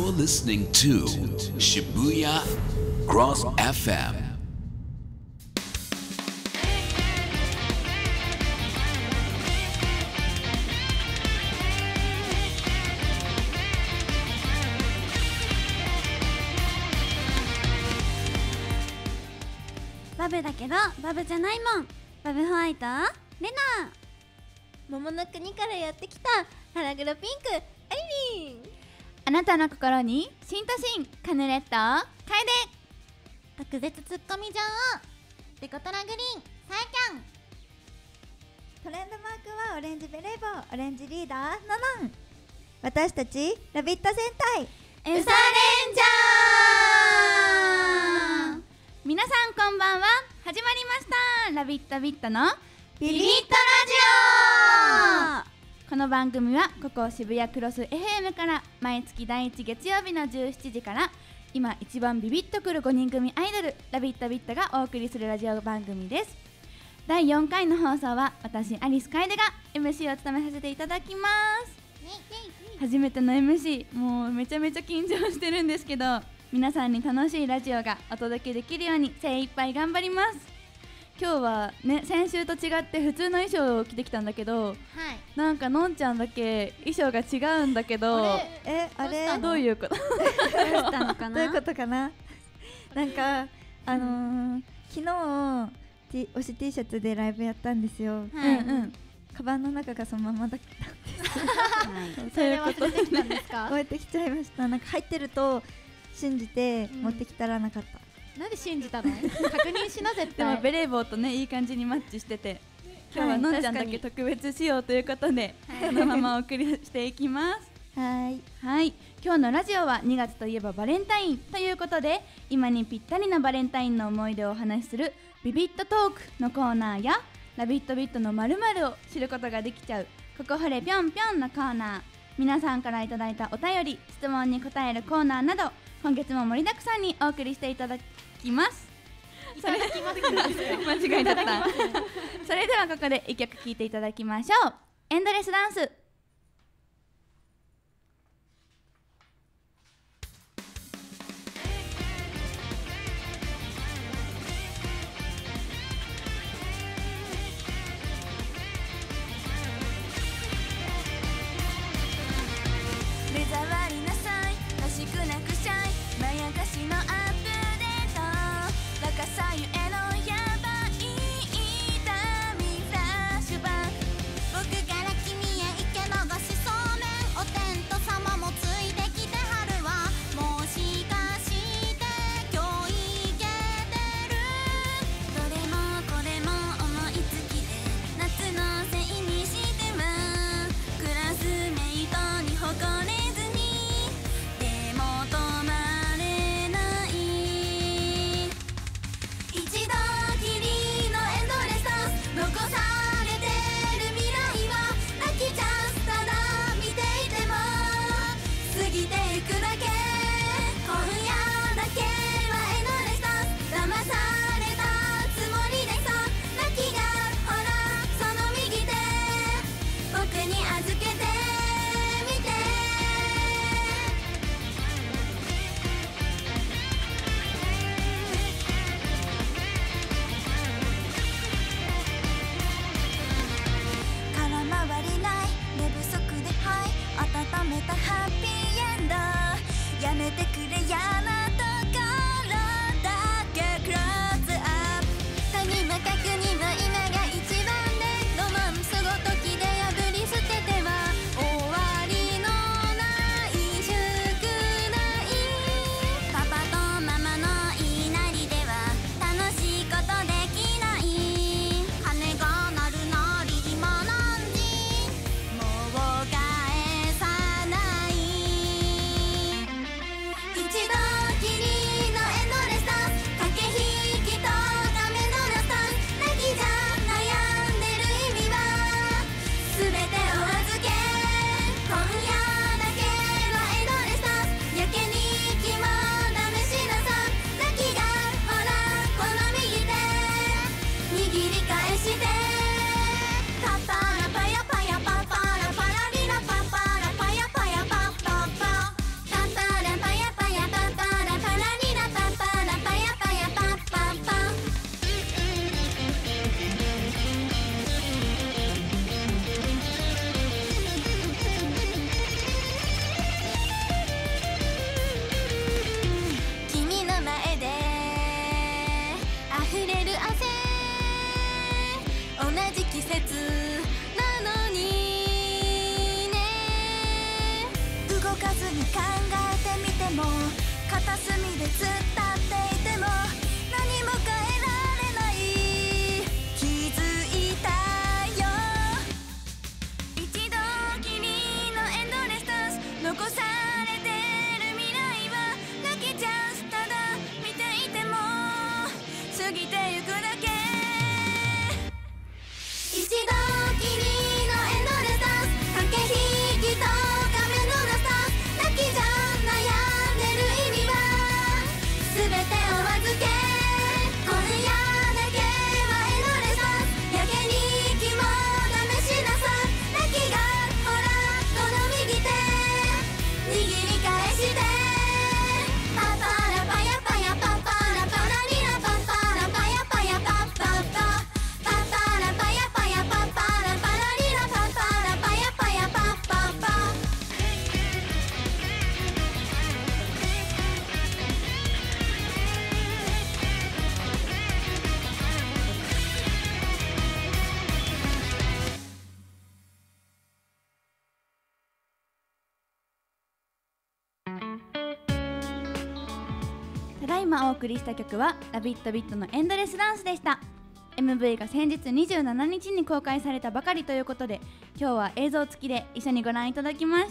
You're listening to Shibuya Cross FM. バブだけどバブじゃないもん。バブホワイトレナ桃の国からやってきた腹黒ピンクアリリン。 あなたの心にシンとシンカヌレット楓。 特別ツッコミ女王デコトラグリーンサエキャン。 トレンドマークはオレンジベレー帽、オレンジリーダーノノン。私たちラビット戦隊ウサレンジャー。皆さんこんばんは。始まりましたラビットビットのビビッビビットラジオ。この番組はここ渋谷クロス FM から毎月第1月曜日の17時から今一番ビビッとくる5人組アイドルラビットビットがお送りするラジオ番組です。第4回の放送は私アリス楓が MC を務めさせていただきます。初めての MC、 もうめちゃめちゃ緊張してるんですけど、皆さんに楽しいラジオがお届けできるように精一杯頑張ります。今日はね、先週と違って普通の衣装を着てきたんだけど、なんかのんちゃんだけ衣装が違うんだけど、 あれどういうこと？ どうしたのかな。 どういうことかな。なんか昨日推し T シャツでライブやったんですよ。カバンの中がそのままだったんです。 それ忘れてきたんですか？ こうやってきちゃいました。なんか入ってると信じて持ってきたらなかった。 なんで信じたの？確認しな絶対。 でもベレー帽とねいい感じにマッチしてて、今日はのんちゃんだけ特別仕様ということで、そのままお送りしていきます。はい、今日のラジオは2月といえばバレンタインということで、今にぴったりなバレンタインの思い出をお話しするビビットトークのコーナーやラビットビットの〇〇を知ることができちゃうここ掘れぴょんぴょんのコーナー、皆さんからいただいたお便り質問に答えるコーナーなど、今月も盛りだくさんにお送りしていただきます。間違いだった。それではここで1曲聴いていただきましょう。エンドレスダンス。 目障りなさい欲しくなくしゃいまやかしのアップデート、若さゆえのやばい痛みフラッシュバック、僕から君へ行け隅で突っ立っていても何も変えられない気づいたよ一度きりのエンドレスダンス残されてる未来はなきチャンスただ見ていても過ぎてゆくだけ一度きりのエンドレスダンス駆け引きと仮面のラスタンス泣きじゃ悩んでる意味は全てお預け今夜だけはエンドレスダンスやけに気も試しなさ泣きがほらこの右手握り返してパパラパヤパヤパパラパラリラパパラパヤパヤパパパパパラパヤパヤパパラパラリラパパラパヤパヤパパパただいまお送りした曲はラビットビットのエンドレスダンスでした。 MV が先日27日に公開されたばかりということで今日は映像付きで一緒にご覧いただきました。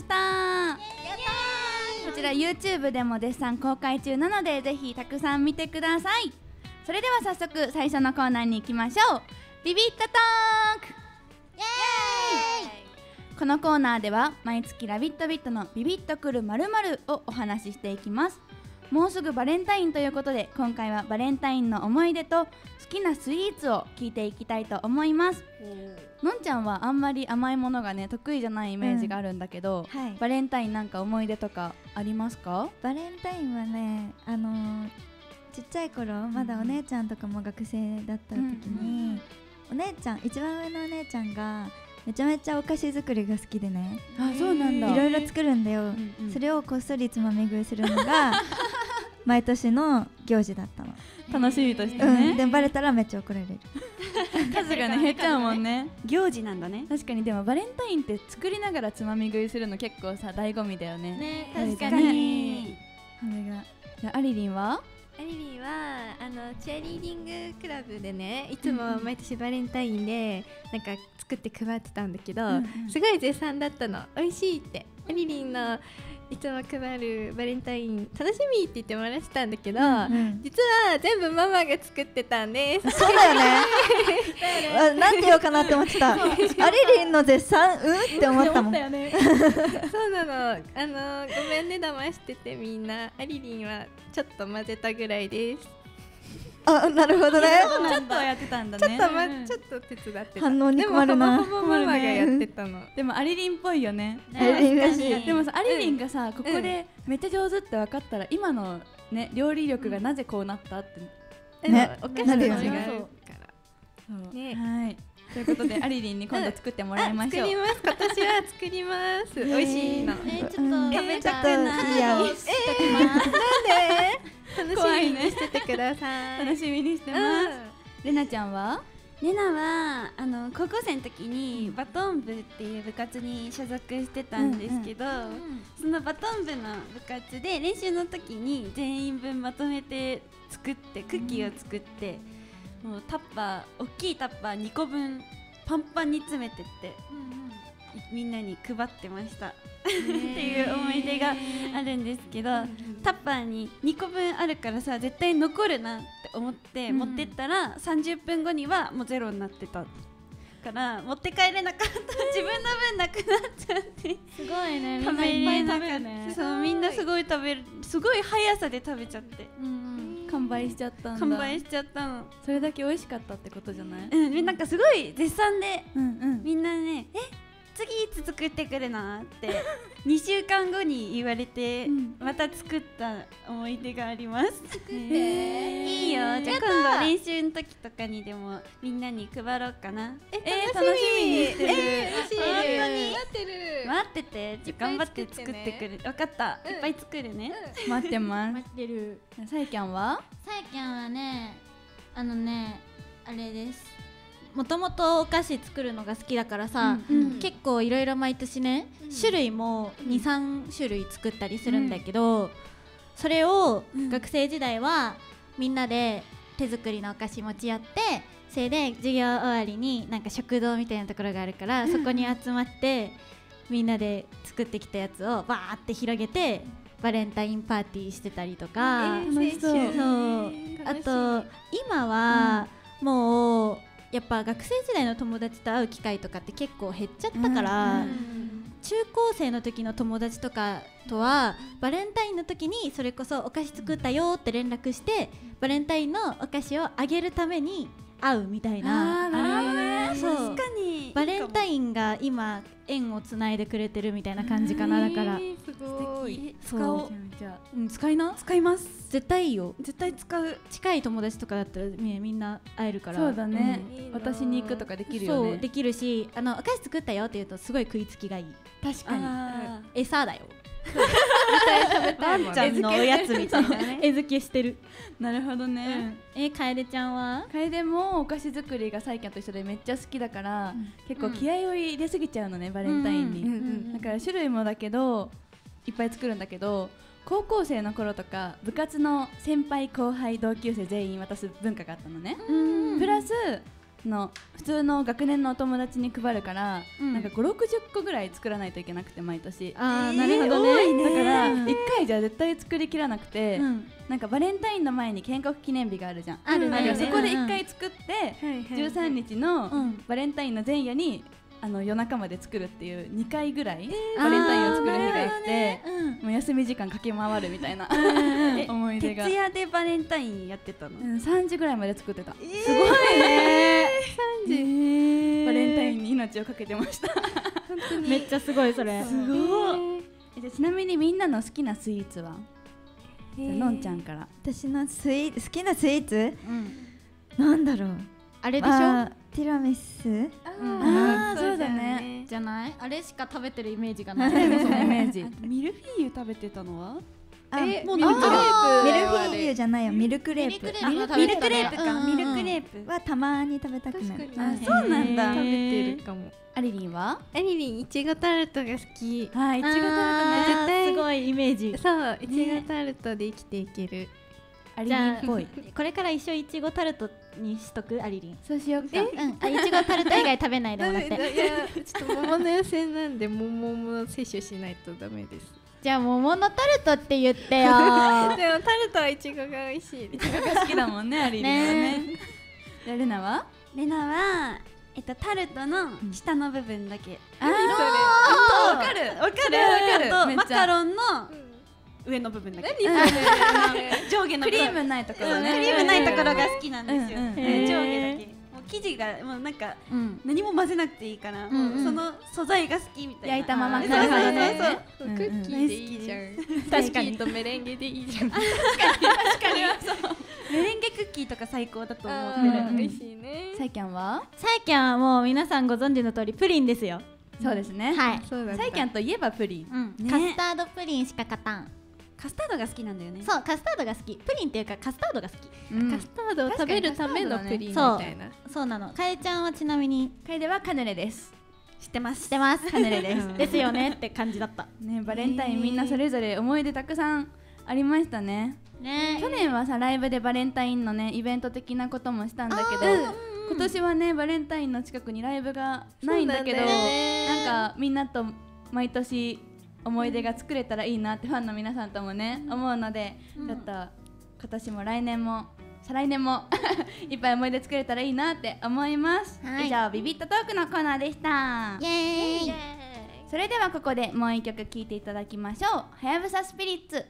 こちら YouTube でも絶賛公開中なのでぜひたくさん見てください。それでは早速最初のコーナーに行きましょう。ビビットトークイエーイ。このコーナーでは毎月ラビットビットのビビッとくる〇〇をお話ししていきます。もうすぐバレンタインということで今回はバレンタインの思い出と好きなスイーツを聞いていきたいと思います。のんちゃんはあんまり甘いものがね得意じゃないイメージがあるんだけど、 はい、 バレンタインなんか思い出とかありますか？ バレンタインはねちっちゃい頃まだお姉ちゃんとかも学生だった時に、お姉ちゃん一番上のお姉ちゃんがめちゃめちゃお菓子作りが好きでね。 あ、そうなんだ。 いろいろ作るんだよ、それをこっそりつまみ食いするのが毎年の行事だったの。 楽しみとしてね、 でバレたらめっちゃ怒られる数がね減っちゃうもんね。 行事なんだね。 確かに。でもバレンタインって作りながらつまみ食いするの結構さ醍醐味だよね。 ね、 確か確かに。 に。それがじゃあアリリンはアリリンはチアリーディングクラブでねいつも毎年バレンタインでなんか作って配ってたんだけど、すごい絶賛だったの。美味しいってアリリンのいつも配るバレンタイン楽しみって言ってもらってたんだけど、実は全部ママが作ってたんです。 そうだよねなんて言おうかなって思ってたアリリンの絶賛って思ったもん。 そうなの。ごめんね騙しててみんな。アリリンはちょっと混ぜたぐらいです。 あ、なるほどね。 ちょっとやってたんだね。 ちょっと手伝ってた。 反応に困るな。 でもほぼママがやってたの。 でもアリリンっぽいよね。 アリリンらしい。 でもさ、アリリンがさ、ここでめっちゃ上手って分かったら今のね料理力がなぜこうなったってね、 お菓子の違いからね。はい。ということでアリリンに今度作ってもらいましょう。 作ります。今年は作ります。美味しいの。 ちょっと食べたくない。 なんで？楽しみにしててください。 楽しみにしてます。レナちゃんは？ レナは高校生の時にバトン部っていう部活に所属してたんですけど、そのバトン部の部活で練習の時に全員分まとめて作ってクッキーを作って、もうタッパー大きいタッパー2個分パンパンに詰めてって、みんなに配ってましたっていう思い出があるんですけど、タッパーに2個分あるからさ絶対残るなって思って持ってったら、30分後にはもうゼロになってたから持って帰れなかった。自分の分なくなっちゃってすごいね。 食べれなかった。 ね。 そう、みんなすごい食べる、すごい速さで食べちゃって、 完売しちゃったんだ。 完売しちゃったの。 それだけ美味しかったってことじゃない？ なんかすごい絶賛で、みんなね、次いつ作ってくるなって2週間後に言われて、また作った思い出があります。いいよ。じゃあ今度練習の時とかにでもみんなに配ろうかな。 楽しみにしてる。 本当に待ってる。 待ってて。じゃあ頑張って作ってくる。分かった。いっぱい作るね。 待ってます。 待ってる。 さえきゃんは？ さえきゃんはね、あれです。もともとお菓子作るのが好きだからさ、結構いろいろ毎年ね、種類も 2,3 種類作ったりするんだけど、 それをうん学生時代はみんなで手作りのお菓子持ち寄って、それで授業終わりになんか食堂みたいなところがあるから、そこに集まってみんなで作ってきたやつをバーって広げてバレンタインパーティーしてたりとか、 楽しそう。 そうあと今はもうやっぱ学生時代の友達と会う機会とかって結構減っちゃったから、中高生の時の友達とかとはバレンタインの時にそれこそお菓子作ったよって連絡してバレンタインのお菓子をあげるために会うみたいな。 なるほどね。 そう確かにバレンタインが今縁をつないでくれてるみたいな感じかな。だからすごい。 使おう。 じゃ使いな、 使います。 絶対いいよ。 絶対使う。 近い友達とかだったらみんな会えるから。 そうだねいいな。 私に行くとかできるよね。 そうできるし、お菓子作ったよって言うとすごい食いつきがいい。 確かに。 あ餌だよ。 ワンちゃんのおやつみたいなね。 餌付けしてる。 なるほどね。 楓ちゃんは？ 楓もお菓子作りがサイキャンと一緒でめっちゃ好きだから、結構気合を入れすぎちゃうのね、バレンタインに。だから種類もだけどいっぱい作るんだけど、高校生の頃とか部活の先輩後輩同級生全員渡す文化があったのね。プラスの普通の学年のお友達に配るから、なんか5、60個ぐらい作らないといけなくて毎年。 あー、なるほどね。 だから1回じゃ絶対作りきらなくて、なんかバレンタインの前に建国記念日があるじゃん。 あるね。 そこで1回作って13日のバレンタインの前夜に夜中まで作るっていう2回ぐらいバレンタインを作る日が良くて、もう休み時間駆け回るみたいな思い出が。 徹夜でバレンタインやってたの。 3時ぐらいまで作ってた。 すごいね。 バレンタインに命をかけてました。 めっちゃすごいそれ。 すごい。じゃあちなみにみんなの好きなスイーツは？じゃあのんちゃんから。 私の好きなスイーツ、なんだろう。 あれでしょ？ ティラミス。 ああ、そうだね。 じゃない？あれしか食べてるイメージがない。 そのイメージ。 ミルフィーユ食べてたのは？ もうミルクレープ。 ミルフィーユじゃないよ、ミルクレープ。 ミルクレープか。ミルクレープはたまに食べたくなる。 そうなんだ。 食べてるかも。 アリリンは？ アリリンいちごタルトが好き。 はい、いちごタルトね。 絶対すごいイメージ。 そう、いちごタルトで生きていける。 アリリンっぽい。 これから一緒いちごタルトにしとく？アリリン。 そうしようか。 いちごタルト以外食べないでもらって。 いや、ちょっと桃の予選なんで桃も摂取しないとダメです。 じゃあ桃のタルトって言ってよ。 でもタルトはいちごが美味しい。 いちごが好きだもんね、アリリンはね。じゃあレナは？ レナはタルトの下の部分だけ。 わかる。 マカロンの上の部分だけ。上下のクリームないところね。 クリームないところが好きなんですよ。 うん上下だけ。もう生地がもうなんか何も混ぜなくていいから、その素材が好きみたいな。 焼いたまま。 クッキーでいいじゃん。確かにとメレンゲでいいじゃん。 確かにメレンゲクッキーとか最高だと思ってる。 美味しいね。 サイキャンは？ サイキャンはもう皆さんご存知の通りプリンですよ。 そうですね。 はい。 そうだ。 サイキャンといえばプリン。 カスタードプリンしか勝たん。 カスタードが好きなんだよね。 そう、カスタードが好き。プリンっていうかカスタードが好き。 カスタードを食べるためのプリンみたいな。 そうなの。かえちゃんはちなみに楓はカヌレです。 知ってます。 知ってます。 カヌレです。 ですよねって感じだった。 ね、バレンタインみんなそれぞれ思い出たくさんありましたね。 ね。 去年はさライブでバレンタインのねイベント的なこともしたんだけど、今年はねバレンタインの近くにライブがないんだけど、なんかみんなと毎年思い出が作れたらいいなってファンの皆さんともね思うので、ちょっと今年も来年も再来年もいっぱい思い出作れたらいいなって思います。以上ビビットトークのコーナーでした。 イエーイ。 それではここでもう一曲聴いていただきましょう。はやぶさスピリッツ。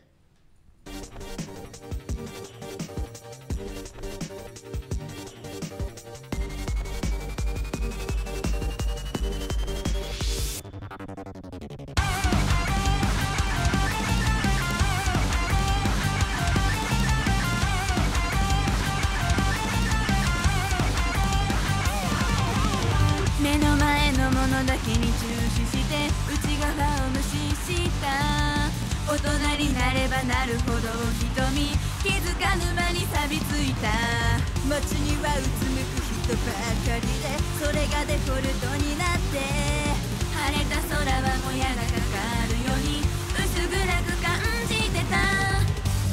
目の前のものだけに注視して内側を無視した。大人になればなるほど瞳気づかぬ間に錆びついた。街にはうつむく人ばかりでそれがデフォルトになって、晴れた空はもやがかかるように薄暗く感じてた。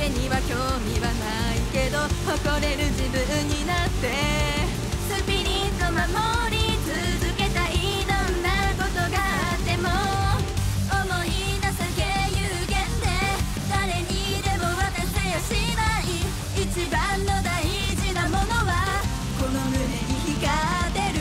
れには興味はないけど誇れる自分になってスピリット守り続けたい。どんなことがあっても思い出せ有限で誰にでも渡せやしない。一番の大事なものはこの胸に光ってる。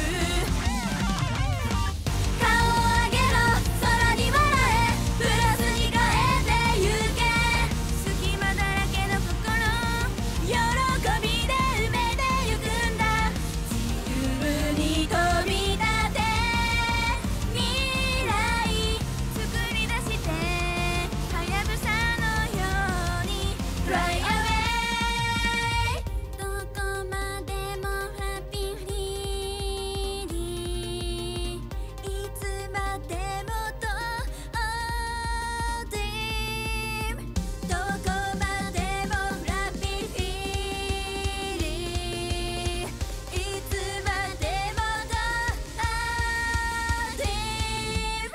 顔を上げろ空に笑えプラスに変えてゆけ。隙間だらけの心喜びで埋めてゆくんだ。自由に飛び立て未来作り出してはやぶさのように Fly away。 どこまでもハッピーフリーにいつまでもと All dream。 どこまでもハッピーフリーにいつまでもと All dream。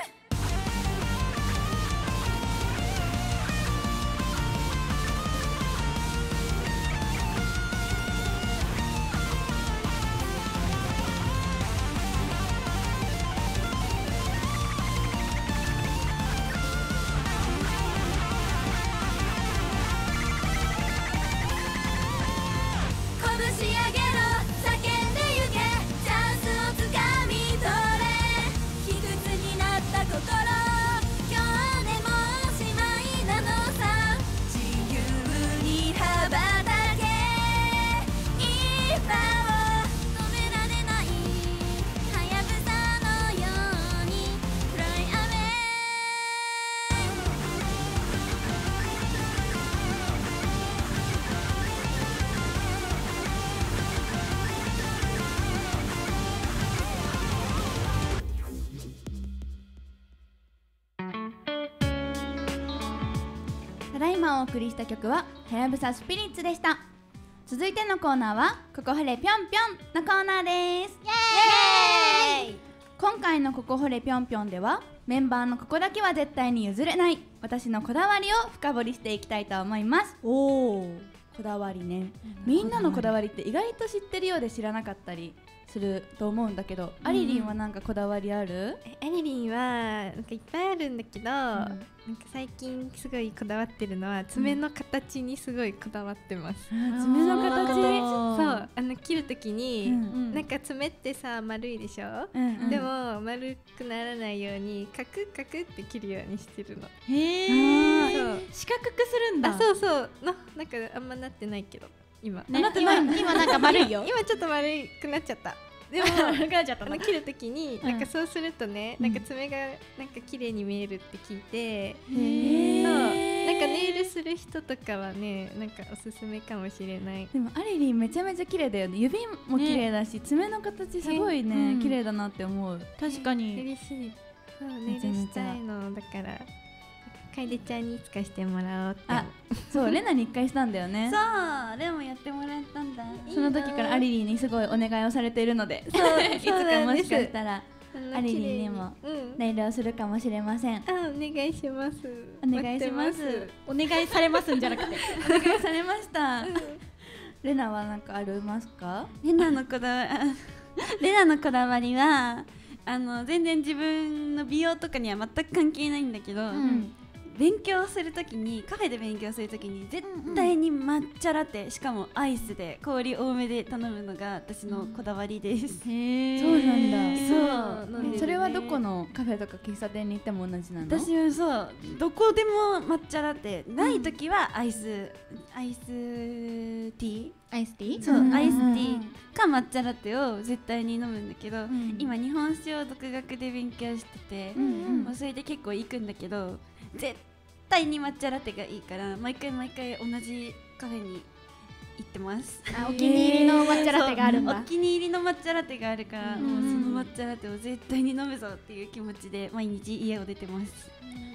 拳上げろ叫んでゆけチャンスをつかみ取れ。卑屈になった心今日でもおしまいなのさ。自由に羽ばたけ今を止められないはやぶさのように Fly away。 ただいまお送りした曲ははやぶさスピリッツでした。続いてのコーナーはここ掘れぴょんぴょんのコーナーです。イエーイ。今回のここ掘れぴょんぴょんではメンバーのここだけは絶対に譲れない私のこだわりを深掘りしていきたいと思います。おー、こだわりね。みんなのこだわりって意外と知ってるようで知らなかったりすると思うんだけど、アリリンはなんかこだわりある？ アリリンはなんかいっぱいあるんだけど、なんか最近すごいこだわってるのは爪の形にすごいこだわってます。 爪の形。 そう切るときに、なんか爪ってさ丸いでしょ、でも丸くならないようにカクカクって切るようにしてるの。 へそう四角くするんだ。 そうそうなんかあんまなってないけど今、 今なんか丸いよ。 今ちょっと丸くなっちゃった。でも切るときになんかそうするとね、なんか爪がなんか綺麗に見えるって聞いて、そうなんかネイルする人とかはねなんかおすすめかもしれない。 でもアリリンめちゃめちゃ綺麗だよね。指も綺麗だし、爪の形すごいね綺麗だなって思う。 確かに嬉しい。そうネイルしたいのだから楓ちゃんにいつかしてもらおうって。 あ、そうレナに1回したんだよね。 そうレもやってもらったんだ。 その時からアリリンにすごいお願いをされているので、いつかもしかしたらアリリンにもネイルをするかもしれません。 お願いします。 お願いします。 お願いされますんじゃなくてお願いされました。レナは何かありますか？ レナのこだわりは全然自分の美容とかには全く関係ないんだけど、勉強するときにカフェで勉強するときに絶対に抹茶ラテ、しかもアイスで氷多めで頼むのが私のこだわりです。 へー、そうなんだ。 そう、 それはどこのカフェとか喫茶店に行っても同じなの？ 私はそうどこでも抹茶ラテ、ないときはアイスティー、 アイスティー？ そう、アイスティーか抹茶ラテを絶対に飲むんだけど、今日本酒を独学で勉強してて、もうそれで結構行くんだけど、絶対に抹茶ラテがいいから毎回同じカフェに行ってます。 お気に入りの抹茶ラテがあるんだ。 お気に入りの抹茶ラテがあるから、もうその抹茶ラテを絶対に飲むぞっていう気持ちで毎日家を出てます。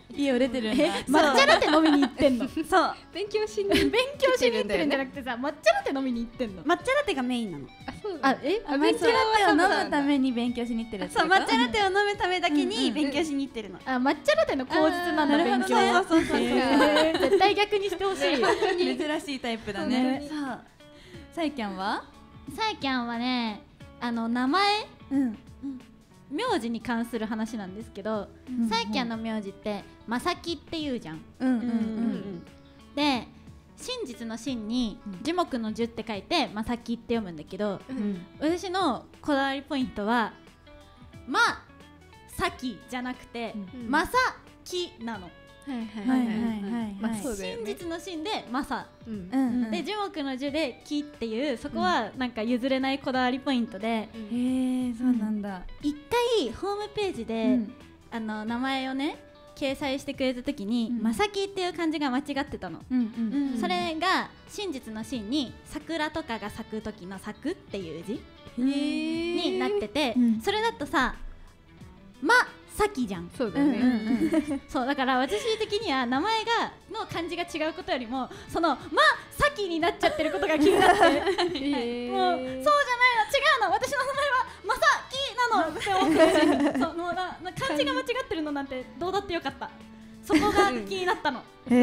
家を出てるんだ。 抹茶ラテ飲みに行ってんの。 そう勉強しに勉強しに行ってるんじゃなくてさ、抹茶ラテ飲みに行ってんの。 抹茶ラテがメインなの。 あ、そうあ、 だ。 え、 抹茶ラテを飲むために勉強しに行ってるってこと。 そう抹茶ラテを飲むためだけに勉強しに行ってるの。 あ、抹茶ラテの口実なんだ、勉強。 そう絶対逆にしてほしい。 珍しいタイプだね。 そう。 さいきゃんは？ さいきゃんはね、名前、名字に関する話なんですけど、さいきゃんの名字ってまさきって言うじゃん。で、真実の真に樹木の樹って書いてまさきって読むんだけど、私のこだわりポイントはまさきじゃなくてまさきなの。真実の真でまさで樹木の樹で木っていう、そこはなんか譲れないこだわりポイントで、 へえ、そうなんだ。 一回ホームページで名前をね掲載してくれた時にまさきっていう漢字が間違ってたの。それが真実の真に桜とかが咲く時の咲くっていう字になってて、それだとさまさきじゃん。 そうだね。 そうだから私的には名前の漢字が違うことよりもそのまさきになっちゃってることが気になってもうそうじゃないの、違うの、私の名前はまさきなのって思ってそうもう漢字が間違ってるのなんてどうだってよかった。そこが気になったの。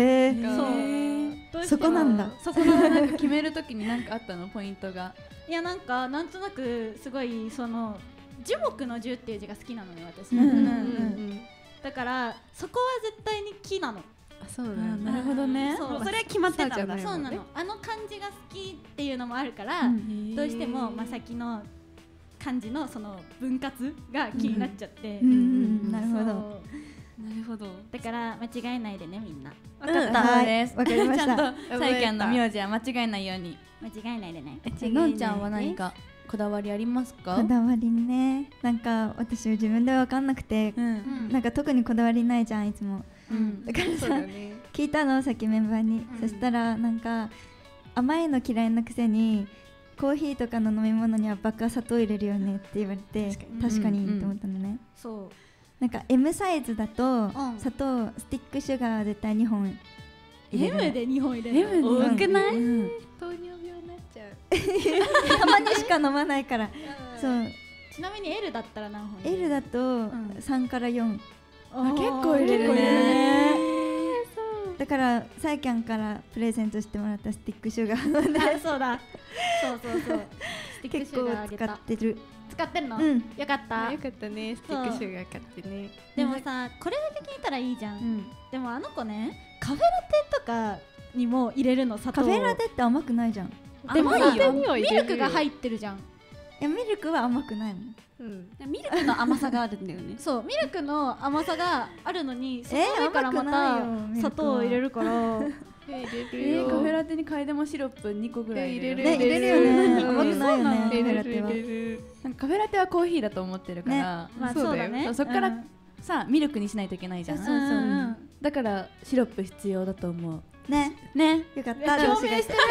そこなんだ。 そこのなんか決めるときに何かあったの、ポイントが。 いやなんとなくすごいその樹木の樹っていう字が好きなのね私。だからそこは絶対に木なの。 あ、そうなんだ。 なるほどね。 それは決まってたんだ。 そうなの。あの漢字が好きっていうのもあるからどうしてもまさきの漢字のその分割が気になっちゃって。 なるほど。 なるほど。 だから間違えないでねみんな。 わかったです。 わかりました。 ちゃんとさいきゃんの名字は間違えないように。 間違えないでね。 のんちゃんは何かこだわりありますか？ こだわりね、なんか私自分で分かんなくて、なんか特にこだわりないじゃんいつも。だからさ、聞いたのさっきメンバーに。そしたらなんか甘いの嫌いなくせにコーヒーとかの飲み物にはバカ砂糖入れるよねって言われて、確かにって思ったのね。 そう。 なんか M サイズだと砂糖スティックシュガー絶対2本入れる。 M で2本入れる。 多くない？ 糖尿病になっちゃう。 たまにしか飲まないから。そう。 ちなみに L だったら何本？ L だと3から4。 結構入れるね。 だからさいきゃんからプレゼントしてもらったスティックシュガーあ、そうだ。そうスティック結シュ構使ガーあげた。 ってる。 使ってんの？ うんよかったよ。かったね、スティックシュガー買ってね。 でもさ、これだけ聞いたらいいじゃん。でもあの子ね、カフェラテとかにも入れるの、砂糖。 カフェラテって甘くないじゃん。 でも甘いよ。 ミルクが入ってるじゃん。 いやミルクは甘くないもん。 ミルクの甘さがあるんだよね。 そう、ミルクの甘さがあるのに、その上からま甘くないよた砂糖を入れるから。 入れるよ。 カフェラテに替え玉シロップ2個ぐらい入れる。 ね、入れるよね。甘くないよね、カフ入れェラテは。 る。 なんかカフェラテはコーヒーだと思ってるから、 まあそうだよそうだね。 そっからさミルクにしないといけないじゃん。 そうだからシロップ必要だと思う。 ね、 ね。 よかった。 共鳴してる。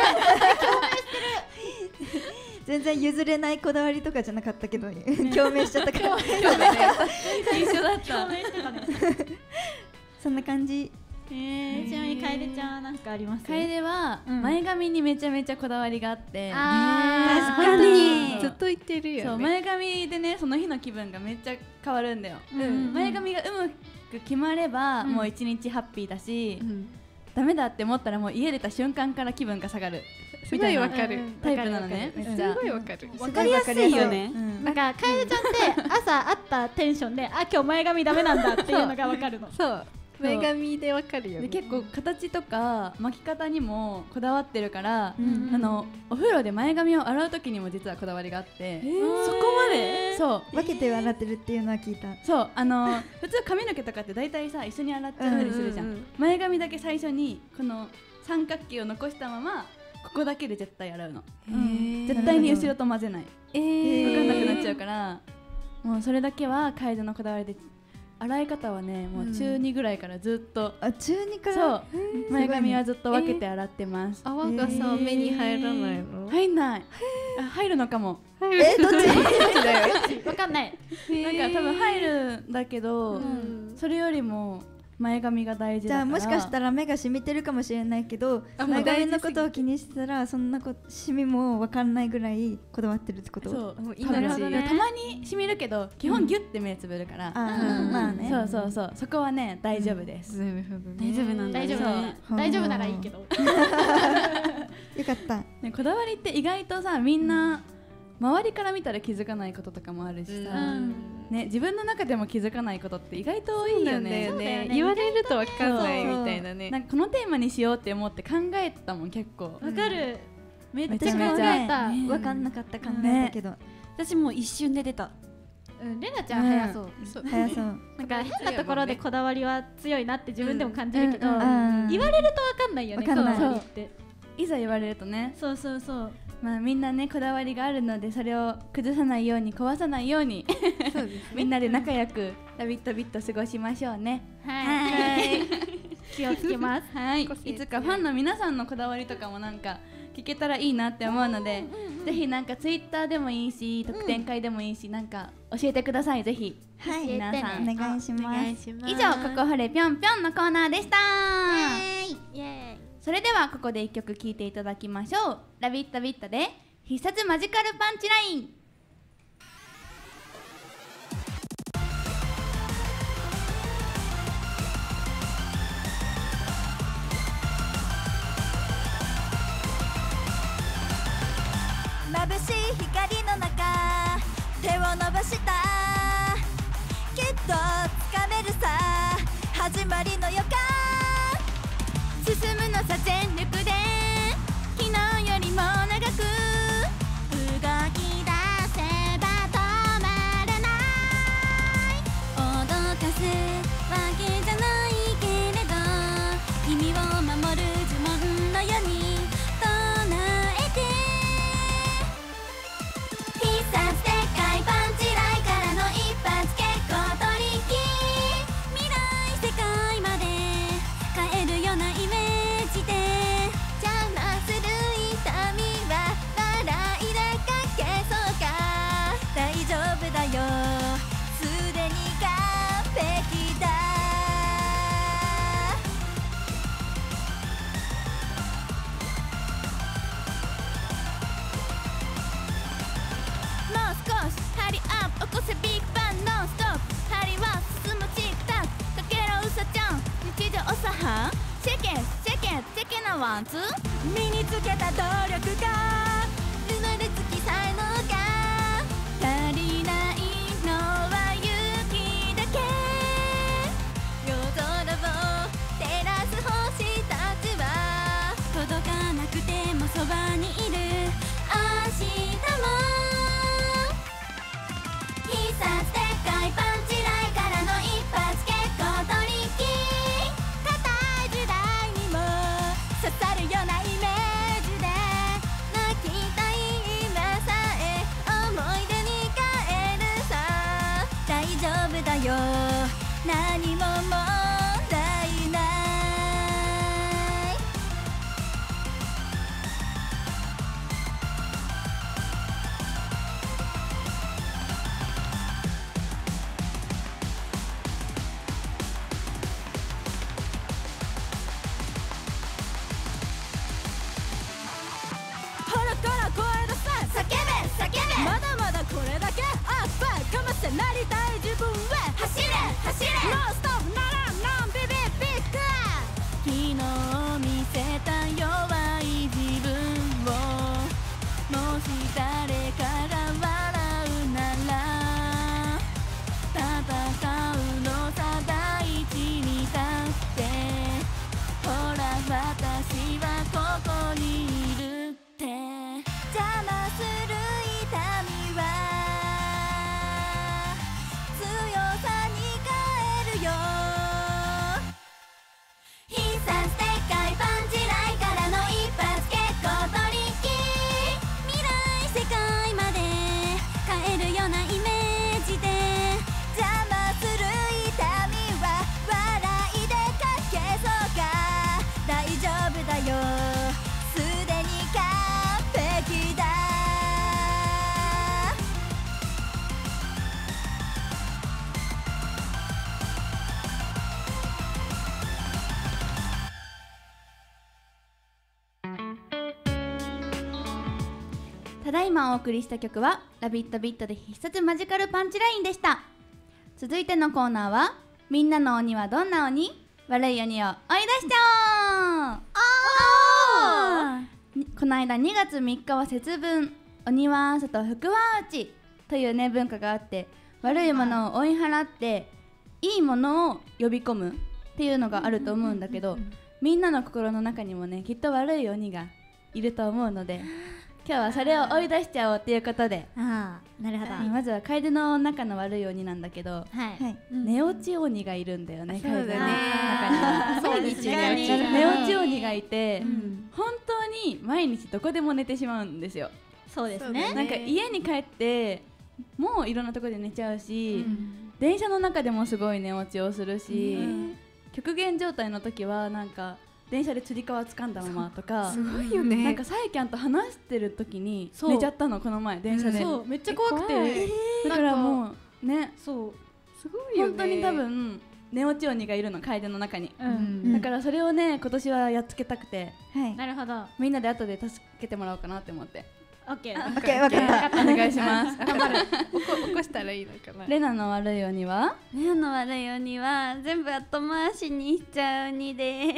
全然譲れないこだわりとかじゃなかったけど、共鳴しちゃったから。 一緒だった。 そんな感じ。 ちなみに楓ちゃんは何かあります？ 楓は前髪にめちゃめちゃこだわりがあって、 あー、 確かにずっと言ってるよね。 そう前髪でねその日の気分がめっちゃ変わるんだよ。前髪がうまく決まればもう一日ハッピーだし、ダメだって思ったらもう家出た瞬間から気分が下がる。 すごいわかる。 タイプなのね。めっちゃすごいわかる。 わかりやすいよね。 なんか楓ちゃんって朝あったテンションで、あ、今日前髪ダメなんだっていうのがわかるの。 そう。前髪でわかるよね。 で結構形とか巻き方にもこだわってるから、お風呂で前髪を洗う時にも実はこだわりがあって、 そこまで？ そう分けて洗ってるっていうのは聞いた。 そう普通髪の毛とかって大体さ一緒に洗っちゃったりするじゃん。前髪だけ最初にこの三角形を残したままここだけで絶対洗うの。絶対に後ろと混ぜない。分かんなくなっちゃうから、もうそれだけは楓のこだわりで。洗い方はね、もう中2ぐらいからずっと、 中2からそう前髪はずっと分けて洗ってます。 泡がさ、目に入らないの？ 入んない。入るのかも。 どっち？ わかんない。 なんか多分入るんだけど、それよりも前髪が大事だから。 じゃあもしかしたら目が染みてるかもしれないけど、前髪のことを気にしてたらそんなシミも分かんないぐらいこだわってるってこと。 そうもうなるほどね。たま命にしみるけど基本ギュッて目つぶるから、 まあね。 そうそうそう、そこはね大丈夫です。 なるほどね。 大丈夫なんだ大丈夫ね。 大丈夫ならいいけどよかった。 ね、こだわりって意外とさ、みんな周りから見たら気づかないこととかもあるしさ、ね、自分の中でも気づかないことって意外と多いよね。 そうだよね。言われるとわかんないみたいなね。 なんかこのテーマにしようって思って考えたもん結構。 わかる。めっちゃ私も考えた。 分かんなかった、考えたけど。 私もう一瞬で出た。 レナちゃん早そう。 早そう。 なんか変なところでこだわりは強いなって自分でも感じるけど、 うん言われるとわかんないよね。 わかんないこだわりって。 いざ言われるとね。 そうそうそう。 まあみんなねこだわりがあるので、それを崩さないように壊さないようにそうですね。 みんなで仲良くラビットビット過ごしましょうね。 はい。気をつけます。 はい。いつかファンの皆さんのこだわりとかもなんか聞けたらいいなって思うので、ぜひなんかツイッターでもいいし、特典会でもいいし、なんか教えてください。ぜひ。 はい、 皆さんお願いします。 以上、ここ掘れぴょんぴょんのコーナーでした。 イエーイ。 それではここで一曲聴いていただきましょう。ラビットビットで必殺マジカルパンチライン。 眩しい光の中手を伸ばした、きっとつかめるさ始まりの予感、進むのさ全力で昨日よりも長く動き出せば止まらない、脅かすわけじゃないけれど君を守る呪文のように唱えて、必殺でかいパンチライからの一発結構トリッキー、未来世界まで変えるようなイメージで邪魔する痛みは笑いでかけそうか、大丈夫だよすでに完璧だ、もう少しハリアップ起こせビッグバンノンストップ、針は進むチックタックかけろウサちゃん日常茶飯、シェケシェケ的なワンツー、身につけた努力が生まれつき才能が足りないのは勇気だけ、夜空を照らす星たちは届かなくてもそばにいる明日も、必殺でかいパンチライからの一発結構トリッキー、硬い時代にも刺さるようなイメージで泣きたい今さえ思い出に変えるさ、大丈夫だよ何も問題ない、ほらこら声出せ叫べ叫べ、まだまだこれだけアップかませなりたい自分へ走れ走れ、ノンストップならノンビビビッグ、昨日見せた弱い自分をもし誰から笑うなら戦うのさ大地に立って、ほら私はここにいるって邪魔する痛みは強さに変えるよ、必殺でかいパンチライからの一発結構トリッキー、未来世界まで変えるようなイメージで邪魔する痛みは笑いでかけそうか、大丈夫だよすでに完璧だ、 ただいまお送りした曲はラビットビットで必殺マジカルパンチラインでした。続いてのコーナーはみんなの鬼はどんな鬼？悪い鬼を追い出しちゃおう。この間2月3日は節分、鬼は外福は内というね文化があって、悪いものを追い払っていいものを呼び込むっていうのがあると思うんだけど、みんなの心の中にもねきっと悪い鬼がいると思うので、今日はそれを追い出しちゃおうっていうことで、 なるほど。 まずは楓の中の悪い鬼なんだけど、寝落ち鬼がいるんだよね。楓の中には寝落ち鬼がいて、本当に毎日どこでも寝てしまうんですよ。 そうですね。 なんか家に帰ってもういろんなところで寝ちゃうし、電車の中でもすごい寝落ちをするし、極限状態の時はなんか電車でつり革掴んだままとか、 すごいよね。 なんかサイキャンと話してる時に寝ちゃったの、この前電車で。 そうめっちゃ怖くて、 だからもうね、 そうすごいよね。 本当に多分寝落ち鬼がいるの、楓の中に。だからそれをね今年はやっつけたくて、 なるほど。 みんなで後で助けてもらおうかなって思って。 オッケーわかった。 お願いします。 頑張る。起こしたらいいのかな。 レナの悪い鬼は？ レナの悪い鬼は全部後回しにしちゃう鬼です。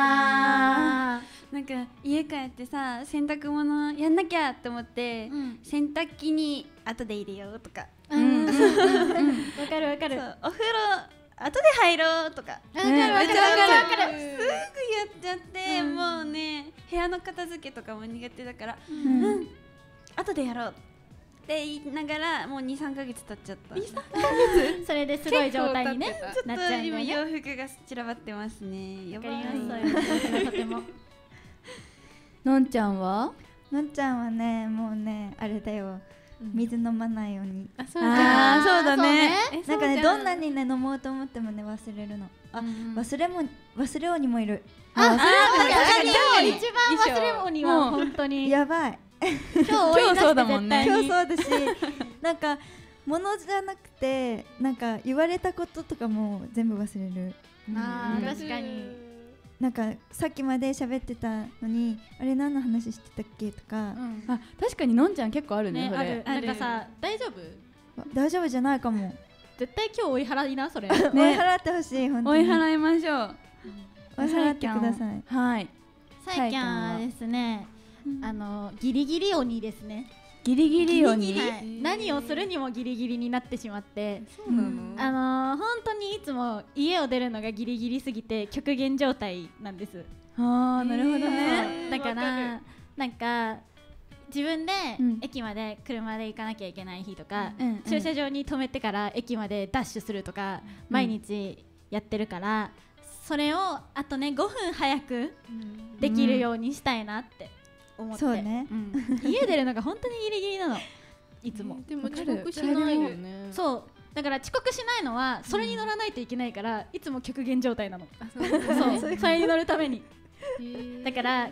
なんか家帰ってさ、洗濯物やんなきゃって思って、洗濯機に後で入れようとか、 わかるわかる。 お風呂後で入ろうとか、 わかるわかるわかる。 すぐやっちゃって、もうね部屋の片付けとかも苦手だから、後でやろうって言いながらもう 2,3 ヶ月経っちゃった。 それですごい状態にねなっちゃう今よね。 洋服が散らばってますね。やばい。 とても。 のんちゃんは？ のんちゃんはね、もうねあれだよ、水飲まないように。 そうだね。 なんかね、どんなにね飲もうと思ってもね忘れるの。忘れ鬼もいる。 一番忘れ鬼は本当にやばい。 今日そうだもんね。 今日そうだし、なんか物じゃなくてなんか言われたこととかも全部忘れる。 確かに。 なんかさっきまで喋ってたのにあれ何の話してたっけとか、 確かにのんちゃん結構あるね。それなんかさ、大丈夫？ 大丈夫じゃないかも。 絶対今日追い払いなそれ。 追い払ってほしい。本当に追い払いましょう。 追い払ってください。 はい。 サイキャンはですね、ギリギリ鬼ですね。 ギリギリ鬼。 何をするにもギリギリになってしまって、本当にいつも家を出るのがギリギリすぎて極限状態なんです。 なるほどね。 だからなんか自分で駅まで車で行かなきゃいけない日とか、駐車場に止めてから駅までダッシュするとか毎日やってるから、それをあとね5分早くできるようにしたいなって思って。 そうね。 家出るのが本当にギリギリなの。いつも。 でも遅刻しないよね。 そう。だから遅刻しないのはそれに乗らないといけないから、いつも極限状態なの。そう。それに乗るために。だから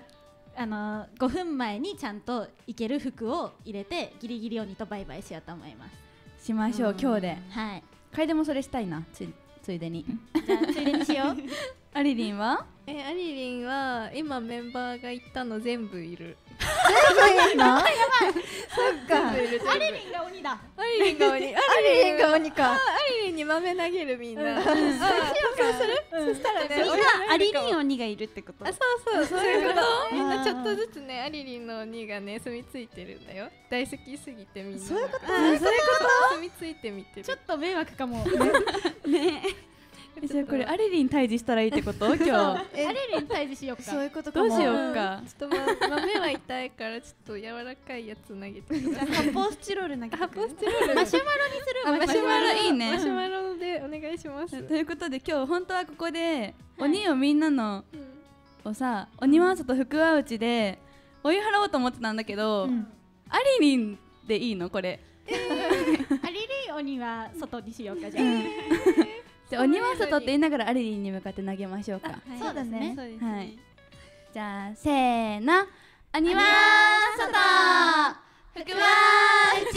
5分前にちゃんと行ける服を入れてギリギリ鬼とバイバイしようと思います。 しましょう今日で。 はい。 楓もそれしたいな。ついでに。 じゃあついでにしよう。 アリリンは？ アリリンは今メンバーが言ったの全部いる。 全部いるの？やばい。 そっか。 アリリンが鬼だ。 アリリンが鬼。 アリリンが鬼か。 アリリンに豆投げるみんな。そうする？そしたらね、 アリリン鬼がいるってこと？ そういうこと。みんなちょっとずつね、アリリンの鬼がね住み着いてるんだよ。大好きすぎてみんな。 そういうこと？ 住み着いてみてる。 ちょっと迷惑かも。 ね。 じゃあこれアリリン退治したらいいってこと今日。 アリリン退治しようか。 そういうことかも。 どうしようか。 ちょっと豆は痛いからちょっと柔らかいやつ投げてください。 発泡スチロール投げて。 発泡スチロール。 マシュマロにする。 マシュマロいいね。 マシュマロでお願いします。 ということで今日本当はここで鬼をみんなのをさ、鬼は外福は内で追い払おうと思ってたんだけど、アリリンでいいのこれ？ アリリン鬼は外にしようかじゃあ。 じゃあ鬼は外って言いながらアリリンに向かって投げましょうか。 そうだね。 はい。じゃあせーの、鬼は外福は内。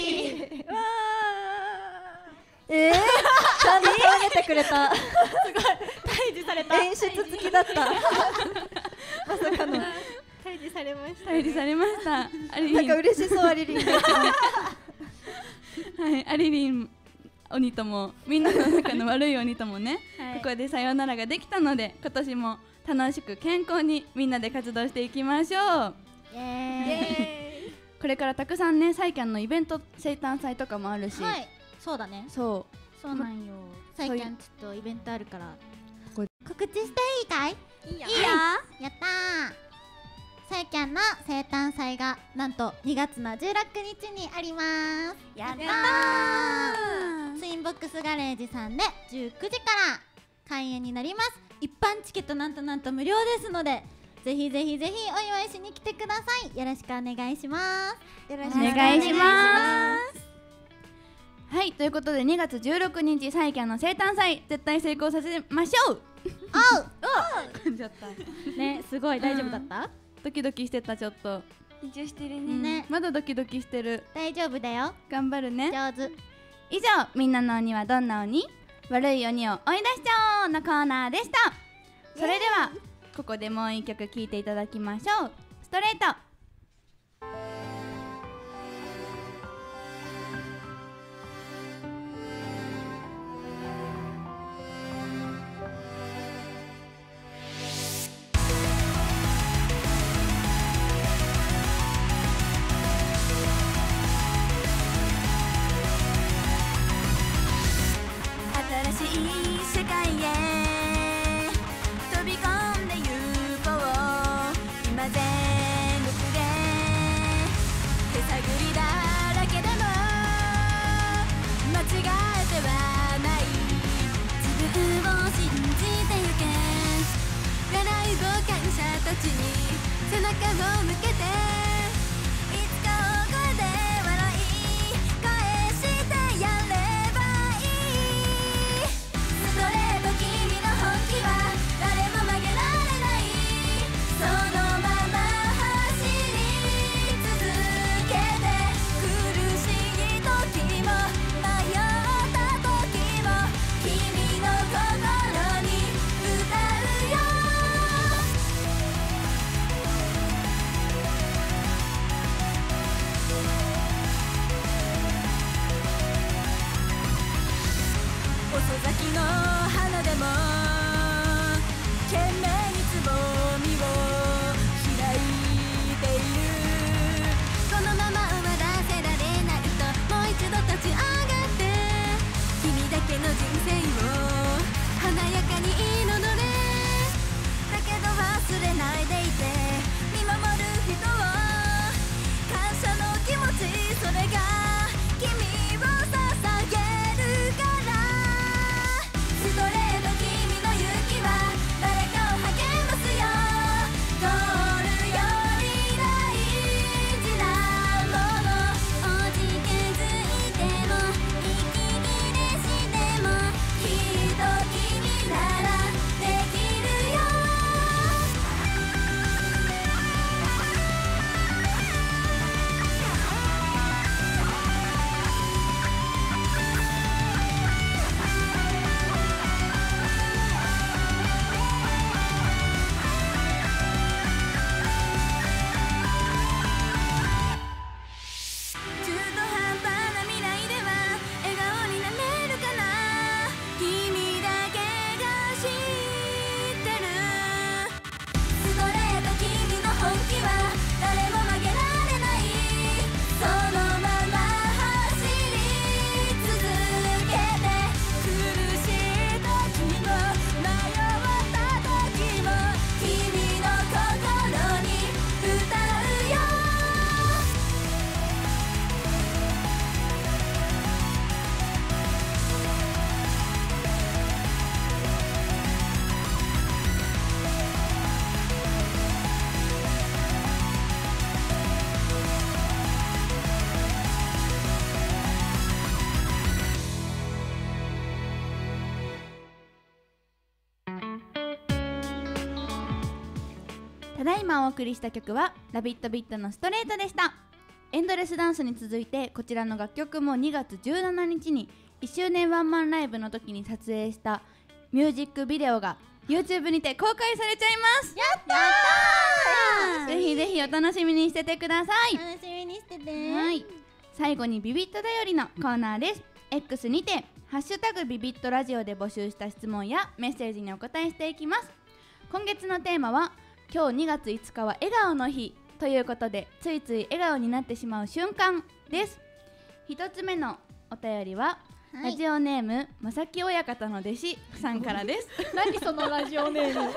ちゃんと投げてくれた。 すごい退治された。 演出付きだった。まさかの。 退治さされました、 退治されましたアリリンなんか嬉しそうアリリンがはい、アリリン鬼ともみんなの中の悪い鬼ともね、 はいここでさよならができたので今年も楽しく健康にみんなで活動していきましょう。 イエこれからたくさんねサイキャンのイベント生誕祭とかもあるし、 はい、そうだね。 そうそうなんよ。最近ちょっとイベントあるから告知していいかい？ いいよいいよ。やったー。サイキャンの生誕祭がなんと2月の16日にあります。やったー。ツインボックスガレージさんで19時から開演になります。 一般チケットなんと無料ですので、 ぜひぜひぜひお祝いしに来てください。よろしくお願いします。 よろしお願いします。はい、ということで2月16日サイキャンの生誕祭絶対成功させましょう。 おう噛んじゃったね、すごい大丈夫だった？ ドキドキしてたちょっと、 緊張してるね。 ね、 まだドキドキしてる。 大丈夫だよ。 頑張るね。 上手。 以上、みんなの鬼はどんな鬼？悪い鬼を追い出しちゃおうのコーナーでした。それではここでもう一曲聴いていただきましょう。ストレート。 新しい世界へ飛び込んでゆこう。今全力で手探りだらけでも間違ってはない。自分を信じてゆけ。笑い傍観者たちに背中を向けて、いつか大声で笑い返してやればいい。ストレート君の本気は誰も曲げられない。そのまま走り続けて、苦しい時も迷った時も君の心に歌うよ。遅咲きの花でも懸命につぼみを開いている。このまま終わらせられないともう一度立ち上がって、君だけの人生を華やかに彩れ。だけど忘れないでいて、見守る人を感謝の気持ち、それが君を捧げるから。ストレート君の勇気は誰かを励ますよ。ゴールより大事なもの。おじけづいても息切れしてもきっと君ならできるよ。中途半端な未来では笑顔になれるかな。君だけが知ってる。ストレート君の本気は誰も曲げられない。そのまま走り続けて、苦しい時も迷った時も君の心に歌うよ。 ただいまお送りした曲はラビットビットのストレートでした。エンドレスダンスに続いてこちらの楽曲も2月17日に1周年ワンマンライブの時に撮影したミュージックビデオが YouTube にて公開されちゃいます。やったー。ぜひぜひひお楽しみにしててください。 楽しみにしてて。 はい、最後にビビットだよりのコーナーです。 X にてハッシュタグビビットラジオで募集した質問やメッセージにお答えしていきます。今月のテーマは今日2月5日は笑顔の日ということで、ついつい笑顔になってしまう瞬間です。一つ目のお便りは、ラジオネームまさき親方の弟子さんからです。 何そのラジオネーム。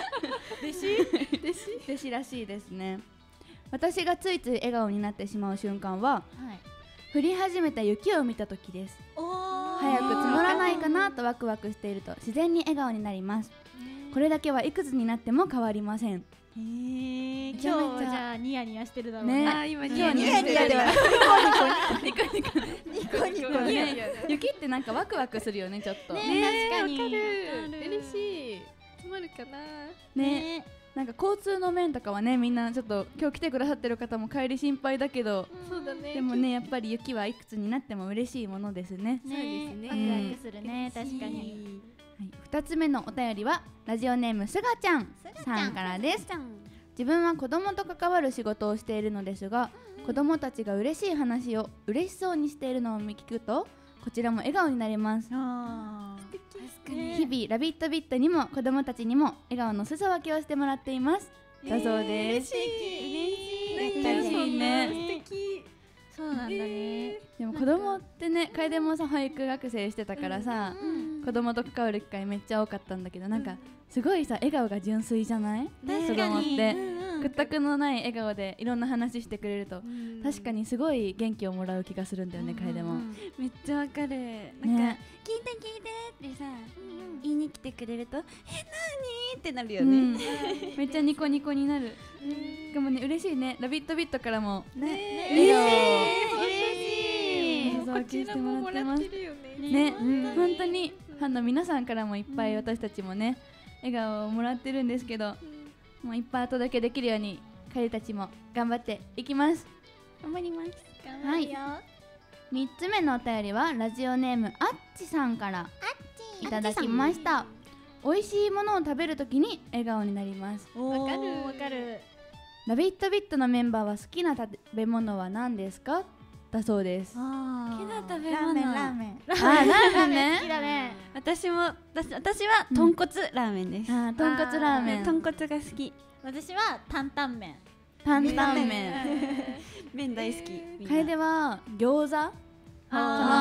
弟子らしいですね。私がついつい笑顔になってしまう瞬間は、降り始めた雪を見た時です。早く積もらないかなとワクワクしていると自然に笑顔になります。これだけはいくつになっても変わりません。 今日はじゃあニヤニヤしてるだろうね。 あ、今ニヤニヤしてる。 ニコニコ雪ってなんかワクワクするよね、ちょっとね、 確かにわかる。嬉しい。積もるかな。 ね。なんか交通の面とかはね、みんなちょっと今日来てくださってる方も帰り心配だけど、 そうだね。 でもね、やっぱり雪はいくつになっても嬉しいものですね。 そうですね。 ワクワクするね、確かに。 はい、2つ目のお便りはラジオネームすがちゃんさんからです。自分は子供と関わる仕事をしているのですが、子供たちが嬉しい話を嬉しそうにしているのを見聞くと、こちらも笑顔になります。日々ラビットビットにも子供たちにも笑顔の裾分けをしてもらっています、だそうです。嬉しいね。 そうなんだね。 でも子供ってね、楓もさ保育学生してたからさ、子供と関わる機会めっちゃ多かったんだけど、なんかすごいさ笑顔が純粋じゃない？子供って屈託のない笑顔でいろんな話してくれると、確かにすごい元気をもらう気がするんだよね、楓も。 めっちゃわかる。なんか、 ね、 聞いてってさ、言いに来てくれると、なにってなるよね。 めっちゃニコニコになる。でもね、嬉しいね、ラビットビットからも嬉しい。こちらももらってるよね。 ね、本当にファンの皆さんからもいっぱい私たちもね、笑顔をもらってるんですけど、もういっぱいお届けできるように彼たちも頑張っていきます。 頑張ります。 はい、3つ目のお便りはラジオネームあっちさんからいただきました。美味しいものを食べるときに笑顔になります。 わかる。 ラビットビットのメンバーは好きな食べ物は何ですか？だそうです。 好きな食べラー物。 メンラーメン。 ラーメン好きだね。 私は豚骨ラーメンです。 豚骨ラーメン。 豚骨が好き。 私は担々麺。 担々麺。 麺大好き。 楓は餃子？餃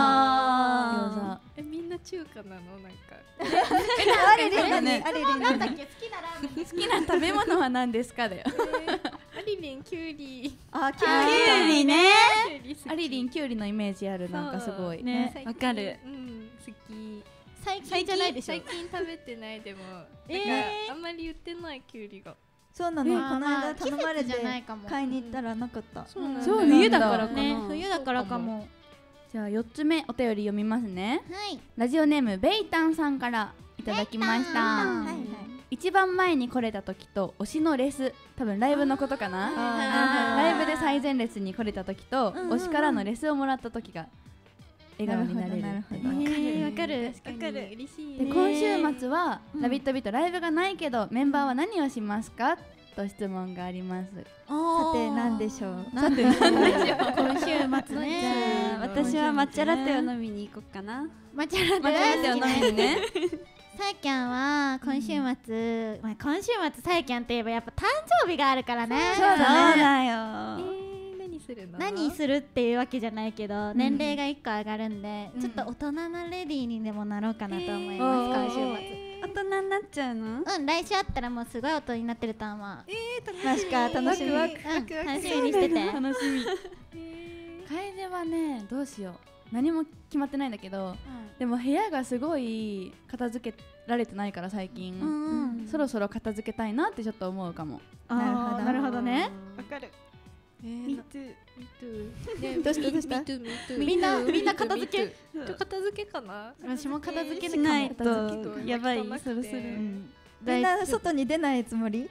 子。 みんな中華なのなんか。 あれりんね。あれりんなんだっけ、好きなラーメン。 好きな食べ物は何ですかだよ。 アリリンキュウリ。 あ、キュきゅうりね。 アリリンキュウリのイメージある、なんかすごいね、わかる。 好き。 最近じゃないでしょ。 最近食べてないでも。なんかあんまり言ってないキュウリが。 そうなの。この間頼まれて季節じゃないかも。 買いに行ったらなかった。 そうなんだ。 そう、 冬だからかね、 な。 冬だからかも。 じゃあ4つ目お便り読みますね。 はい。 ラジオネームベイタンさんからいただきました。 はいはい。 一番前に来れた時と推しのレス、多分ライブのことかな。ライブで最前列に来れた時と推しからのレスをもらった時が笑顔になれるっていう。 わかる。 確かに嬉しいで、 ね。 今週末はラビットビットライブがないけどメンバーは何をしますかと質問があります。 さて何でしょう。 今週末ね。 私は抹茶ラテを飲みに行こうかな。 抹茶ラ間違えてお飲みにね。 さやきゃんは今週末、さやきゃんといえばやっぱ誕生日があるからね。 そうだね。 だよ。 何するの？ 何するっていうわけじゃないけど、年齢が1個上がるんで、ちょっと大人なレディーにでもなろうかなと思います、今週末。 大人になっちゃうの？ 来週あったらもうすごい大人になってると思う。 マジか、楽しみ。 楽しみにしてて。 楽しみ。楓はね、どうしよう。何も決まってないんだけど、でも部屋がすごい片付けられてないから最近、そろそろ片付けたいなってちょっと思うかも。 なるほどね。 わかる。 Me too。 どうした？ みんな片付け。 片付けかな？ 私も片付けしない片付とけやばい。 汚くてそろそろ。 みんな外に出ないつもり？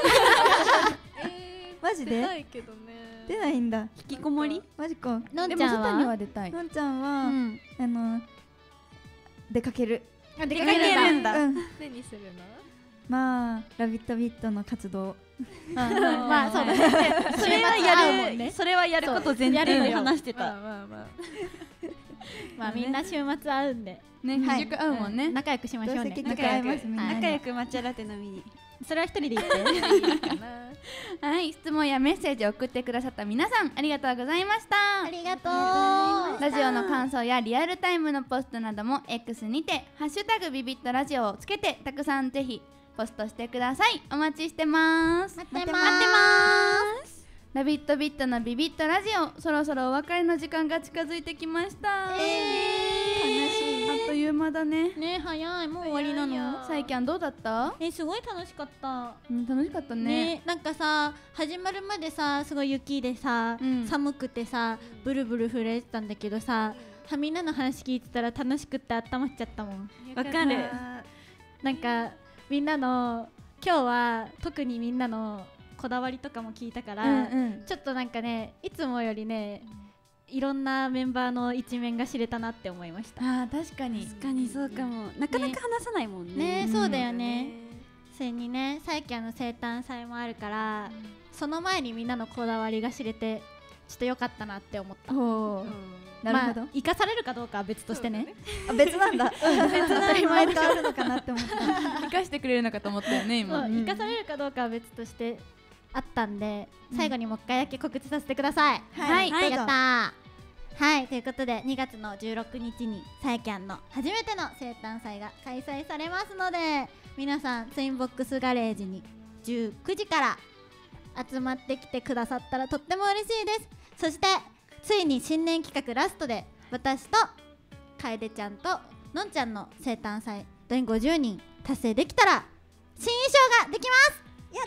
マジで？ 出ないけどね。 出ないんだ。 引きこもり？ マジか。 でのんちゃんも外にはは出たい。 のんちゃんは出かける。 出かけるんだ。 うん。 何するの？ まあラビットビットの活動まあそうだね。 それはやる、それはやること前提で話してた。 まあみんな週末会うんでね、結局会うもんね。 仲良くしましょうね。 結局会いますみんな仲良く抹茶ラテ飲みに。 それは一人で行ってはい、質問やメッセージを送ってくださった皆さんありがとうございました。 ありがとう。 ラジオの感想やリアルタイムのポストなども X にてハッシュタグビビットラジオをつけてたくさんぜひポストしてください。お待ちしてます。 待ってます。 ラビットビットのビビットラジオ、そろそろお別れの時間が近づいてきました。悲しい。あっという間だね。 ね、早い、もう終わりなの。 サイキャンどうだった？ すごい楽しかった。 楽しかったね。 なんかさ、始まるまでさ、すごい雪でさ、寒くてさ、ブルブル震えてたんだけどさ、みんなの話聞いてたら楽しくって温まっちゃったもん。 わかる。 なんかみんなの今日は特にみんなのこだわりとかも聞いたから、ちょっとなんかね、いつもよりね、いろんなメンバーの一面が知れたなって思いました。 確かにそうかも。なかなか話さないもんね。 ね、そうだよね。それにね、サイキャンの生誕祭もあるから、その前にみんなのこだわりが知れてちょっと良かったなって思った。 なるほど。 生かされるかどうかは別としてね。 別なんだ。別当たり前であるのかなって思った。 生かしてくれるのかと思ったよね今。 生かされるかどうかは別としてあったんで、最後にもう一回だけ告知させてください。はい、やったー。はい、ということで2月の16日にサイキャンの初めての生誕祭が開催されますので、皆さんツインボックスガレージに19時から集まってきてくださったらとっても嬉しいです。そしてついに新年企画ラストで私と楓ちゃんとのんちゃんの生誕祭動員50人達成できたら新衣装ができます。や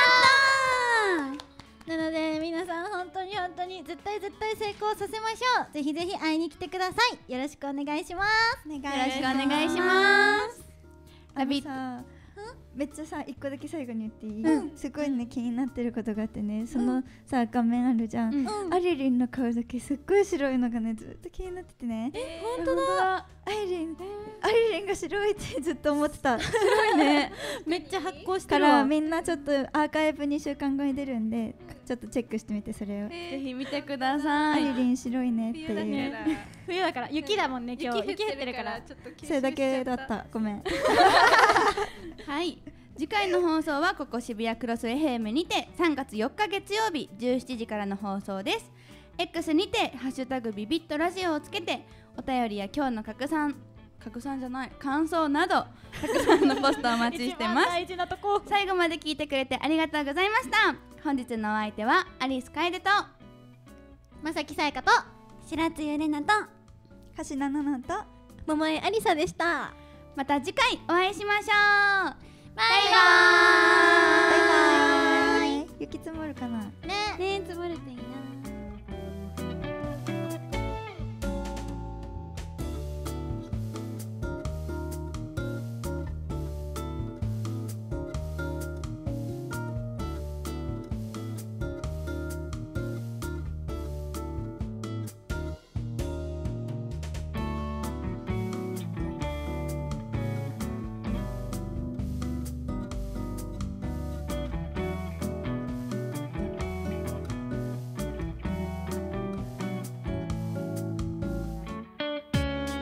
ったー。なので皆さん本当に絶対成功させましょう。ぜひぜひ会いに来てください。よろしくお願いします。 よろしくお願いします。 ラビッめっちゃさ、一個だけ最後に言っていい？すごいね、気になってることがあってね、そのさ、画面あるじゃん。アリリンの顔だけすっごい白いのがね、ずっと気になっててね。 本当だ。 アリリンが白いってずっと思ってた。 白いね。 めっちゃ発光してかるわ。 らみんなちょっとアーカイブ2週間後に出るんで、ちょっとチェックしてみて、それを。 ぜひ見てください。 アリリン白いねっていう。 冬だから雪だもんね、今日雪降ってるから。 それだけだった。ごめん。 はい、次回の放送はここ渋谷クロス FM にて3月4日月曜日17時からの放送です。 X にてハッシュタグビビットラジオをつけてお便りや今日の感想などたくさんのポストをお待ちしてます。 大事なとこ。 最後まで聞いてくれてありがとうございました。本日のお相手はアリス楓とまさきさやかと白津ゆれなと橋名奈々と桃江ありさでした。 また次回お会いしましょう。バイババイバイ。雪積もるかな。 ね積もれていいね。